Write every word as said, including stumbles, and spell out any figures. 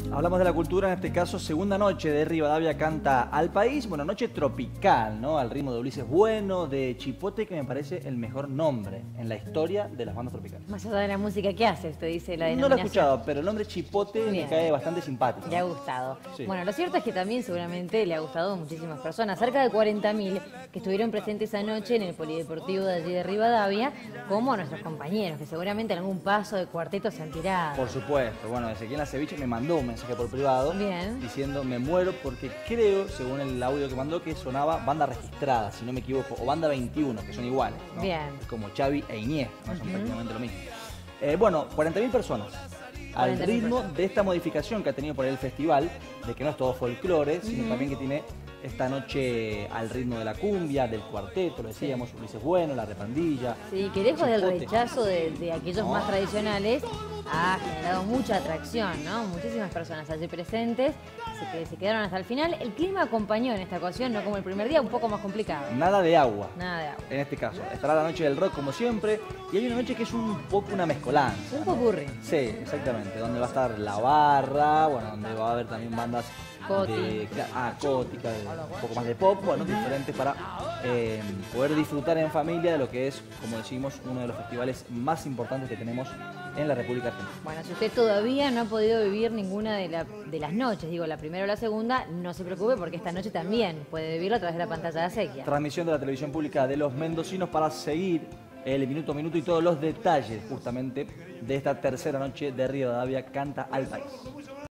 Hablamos de la cultura, en este caso, segunda noche de Rivadavia canta al país. Bueno, noche tropical, ¿no? Al ritmo de Ulises Bueno, de Chipote, que me parece el mejor nombre en la historia de las bandas tropicales. Más allá de la música que hace, usted dice la denominación. No lo he escuchado, pero el nombre Chipote Bien. me cae bastante simpático. Le ha gustado. Sí. Bueno, lo cierto es que también seguramente le ha gustado a muchísimas personas. Cerca de cuarenta mil que estuvieron presentes esa noche en el Polideportivo de allí de Rivadavia, como nuestros compañeros, que seguramente en algún paso de cuarteto se han tirado. Por supuesto. Bueno, Ezequiel Aceviche me mandó un mensaje por privado. Bien. Diciendo me muero porque creo, según el audio que mandó, que sonaba banda registrada, si no me equivoco, o banda veintiuno, que son iguales, ¿no? Bien. Es como Xavi e Iniesta, ¿no? Son Uh-huh. prácticamente lo mismo. Eh, bueno, cuarenta mil personas. Al cuarenta mil ritmo personas. de esta modificación que ha tenido por el festival, de que no es todo folclore, sino Uh-huh. también que tiene esta noche al ritmo de la cumbia, del cuarteto, lo decíamos, Ulises Bueno, la repandilla. Sí, que lejos del Chipote. rechazo de, de aquellos No. más tradicionales, ha generado mucha atracción, ¿no? Muchísimas personas allí presentes se, que se quedaron hasta el final. El clima acompañó en esta ocasión, no como el primer día, un poco más complicado. Nada de agua. Nada de agua. En este caso, estará la noche del rock como siempre, y hay una noche que es un poco una mezcolanza. Un ¿no? popurrí. Sí, exactamente, donde va a estar La Barra, bueno, donde va a haber también bandas Coti. de ah, Cótica, de- un poco más de pop, bueno, diferentes para eh, poder disfrutar en familia de lo que es, como decimos, uno de los festivales más importantes que tenemos en la República Argentina. Bueno, si usted todavía no ha podido vivir ninguna de, la- de las noches, digo la primera o la segunda, no se preocupe porque esta noche también puede vivirlo a través de la pantalla de Acequia. Transmisión de la televisión pública de los mendocinos para seguir el minuto a minuto y todos los detalles justamente de esta tercera noche de Rivadavia canta al país.